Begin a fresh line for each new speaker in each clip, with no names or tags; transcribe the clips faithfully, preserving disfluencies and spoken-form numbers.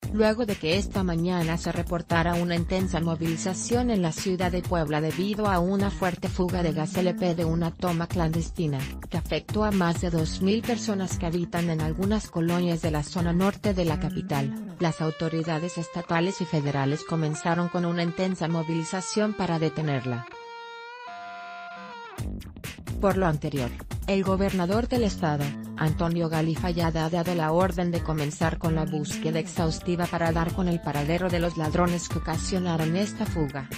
luego de que esta mañana se reportara una intensa movilización en la ciudad de Puebla debido a una fuerte fuga de gas L P de una toma clandestina, que afectó a más de dos mil personas que habitan en algunas colonias de la zona norte de la capital. Las autoridades estatales y federales comenzaron con una intensa movilización para detenerla. Por lo anterior, el gobernador del estado, Antonio Gali Fallada, ha dado la orden de comenzar con la búsqueda exhaustiva para dar con el paradero de los ladrones que ocasionaron esta fuga.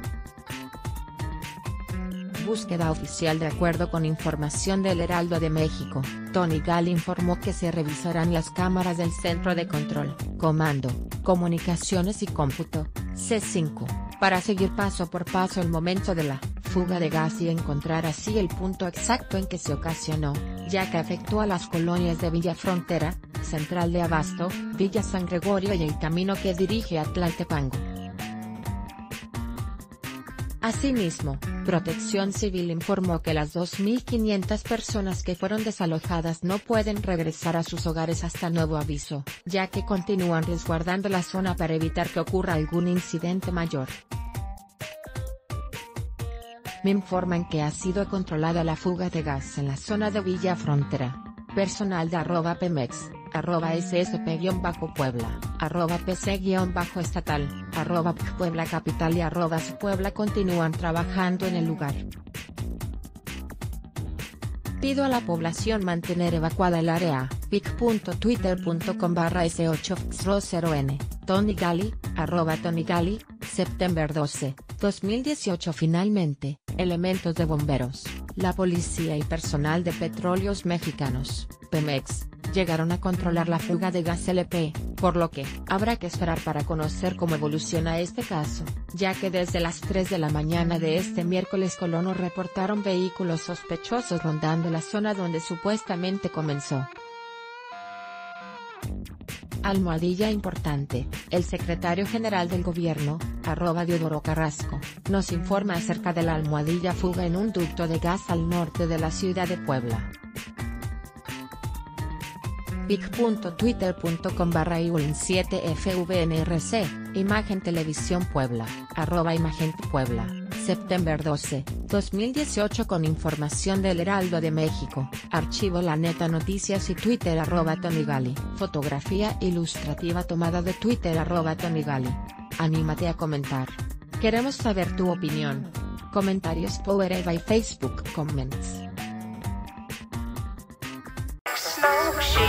Búsqueda oficial. De acuerdo con información del Heraldo de México, Tony Gali informó que se revisarán las cámaras del Centro de Control, Comando, Comunicaciones y Cómputo, C cinco, para seguir paso por paso el momento de la fuga de gas y encontrar así el punto exacto en que se ocasionó, ya que afectó a las colonias de Villa Frontera, Central de Abasto, Villa San Gregorio y el camino que dirige a Tlaltepango. Asimismo, Protección Civil informó que las dos mil quinientas personas que fueron desalojadas no pueden regresar a sus hogares hasta nuevo aviso, ya que continúan resguardando la zona para evitar que ocurra algún incidente mayor. Me informan que ha sido controlada la fuga de gas en la zona de Villa Frontera. Personal de arroba Pemex, arroba S S P-Puebla, arroba P C-Estatal, arroba Puebla Capital y arroba Puebla continúan trabajando en el lugar. Pido a la población mantener evacuada el área. pic punto twitter punto com barra S ocho F X cero N, Tony Gali, arroba Tony Gali, septiembre doce, dos mil dieciocho. Finalmente, elementos de bomberos, la policía y personal de Petróleos Mexicanos, Pemex, llegaron a controlar la fuga de gas L P, por lo que, habrá que esperar para conocer cómo evoluciona este caso, ya que desde las tres de la mañana de este miércoles colonos reportaron vehículos sospechosos rondando la zona donde supuestamente comenzó. Almohadilla importante, el secretario general del gobierno, arroba Diodoro Carrasco, nos informa acerca de la almohadilla fuga en un ducto de gas al norte de la ciudad de Puebla. pic punto twitter punto com barra I U L siete F V N R C, Imagen Televisión Puebla, arroba Imagen Puebla, septiembre doce, dos mil dieciocho. Con información del Heraldo de México, Archivo La Neta Noticias y Twitter arroba Tony Gali. Fotografía ilustrativa tomada de Twitter arroba Tony Gali. Anímate a comentar. Queremos saber tu opinión. Comentarios powered by Facebook Comments.
Smoke